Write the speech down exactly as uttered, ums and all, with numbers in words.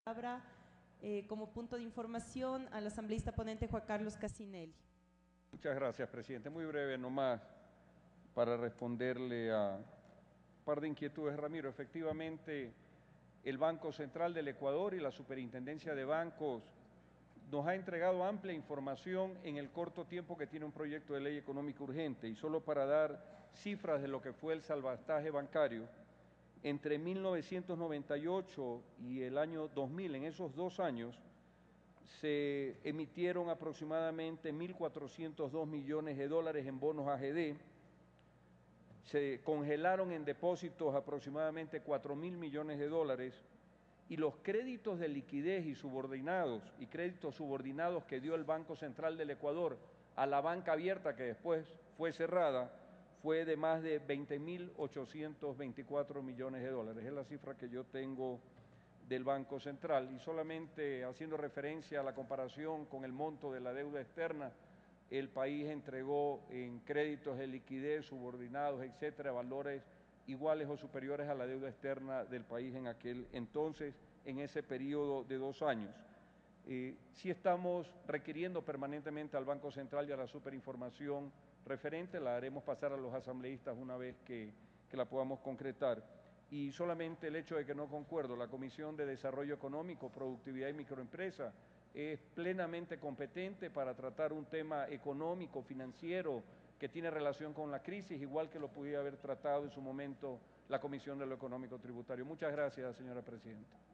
palabra eh, como punto de información al asambleísta ponente Juan Carlos Casinelli. Muchas gracias, presidente. Muy breve nomás para responderle a un par de inquietudes, Ramiro. Efectivamente, el Banco Central del Ecuador y la Superintendencia de Bancos nos ha entregado amplia información en el corto tiempo que tiene un proyecto de ley económica urgente. Y solo para dar cifras de lo que fue el salvataje bancario, entre mil novecientos noventa y ocho y el año dos mil, en esos dos años, se emitieron aproximadamente mil cuatrocientos dos millones de dólares en bonos A G D, se congelaron en depósitos aproximadamente cuatro mil millones de dólares, y los créditos de liquidez y subordinados y créditos subordinados que dio el Banco Central del Ecuador a la banca abierta, que después fue cerrada, fue de más de veinte mil ochocientos veinticuatro millones de dólares. Es la cifra que yo tengo del Banco Central. Y solamente haciendo referencia a la comparación con el monto de la deuda externa, el país entregó en créditos de liquidez, subordinados, etcétera, valores iguales o superiores a la deuda externa del país en aquel entonces, en ese periodo de dos años. Eh, sí estamos requiriendo permanentemente al Banco Central y a la superinformación referente, la haremos pasar a los asambleístas una vez que, que la podamos concretar. Y solamente el hecho de que no concuerdo, la Comisión de Desarrollo Económico, Productividad y Microempresa es plenamente competente para tratar un tema económico, financiero, que tiene relación con la crisis, igual que lo pudiera haber tratado en su momento la Comisión de lo Económico Tributario. Muchas gracias, señora presidenta.